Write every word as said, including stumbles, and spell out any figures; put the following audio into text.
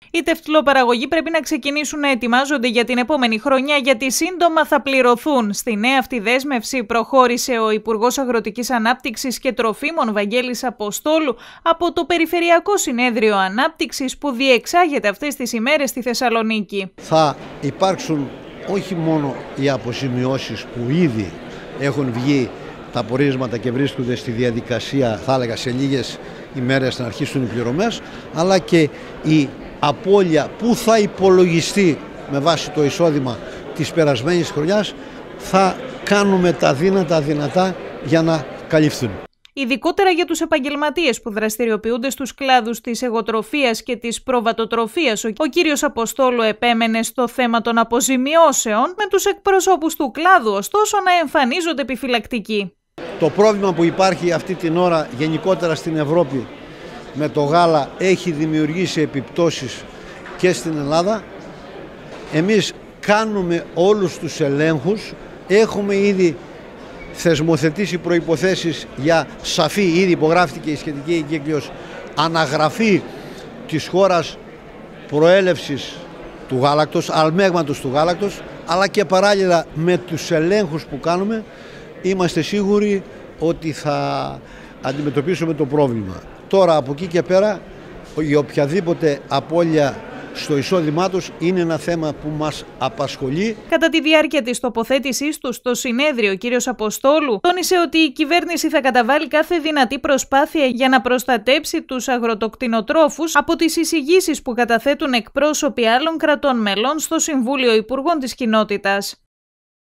Οι τευτλοπαραγωγοί πρέπει να ξεκινήσουν να ετοιμάζονται για την επόμενη χρονιά, γιατί σύντομα θα πληρωθούν. Στη νέα αυτή δέσμευση προχώρησε ο Υπουργός Αγροτικής Ανάπτυξης και Τροφίμων Βαγγέλης Αποστόλου από το Περιφερειακό Συνέδριο Ανάπτυξης που διεξάγεται αυτές τις ημέρες στη Θεσσαλονίκη. Θα υπάρξουν όχι μόνο οι αποζημιώσεις που ήδη έχουν βγει τα πορίσματα και βρίσκονται στη διαδικασία, θα έλεγα σε λίγες ημέρες να αρχίσουν οι πληρωμές, αλλά και η απώλεια που θα υπολογιστεί με βάση το εισόδημα της περασμένης χρονιάς, θα κάνουμε τα δύνατα δυνατά για να καλυφθούν. Ειδικότερα για τους επαγγελματίες που δραστηριοποιούνται στους κλάδους της εγωτροφίας και της προβατοτροφίας, ο κύριος Αποστόλου επέμενε στο θέμα των αποζημιώσεων, με τους εκπροσώπους του κλάδου ωστόσο να εμφανίζονται επιφυλακτικοί. Το πρόβλημα που υπάρχει αυτή την ώρα γενικότερα στην Ευρώπη με το γάλα έχει δημιουργήσει επιπτώσεις και στην Ελλάδα. Εμείς κάνουμε όλους τους ελέγχους, έχουμε ήδη θεσμοθετήσει προϋποθέσεις για σαφή, ήδη υπογράφηκε η σχετική εγκύκλειος, αναγραφή της χώρας προέλευσης του γάλακτος, αλμέγματος του γάλακτος, αλλά και παράλληλα με τους ελέγχους που κάνουμε είμαστε σίγουροι ότι θα αντιμετωπίσουμε το πρόβλημα. Τώρα από εκεί και πέρα η οποιαδήποτε απώλεια στο εισόδημά τους είναι ένα θέμα που μας απασχολεί. Κατά τη διάρκεια της τοποθέτησής του στο συνέδριο, ο κύριος Αποστόλου τόνισε ότι η κυβέρνηση θα καταβάλει κάθε δυνατή προσπάθεια για να προστατέψει τους αγροτοκτηνοτρόφους από τις εισηγήσεις που καταθέτουν εκπρόσωποι άλλων κρατών μελών στο Συμβούλιο Υπουργών της Κοινότητας.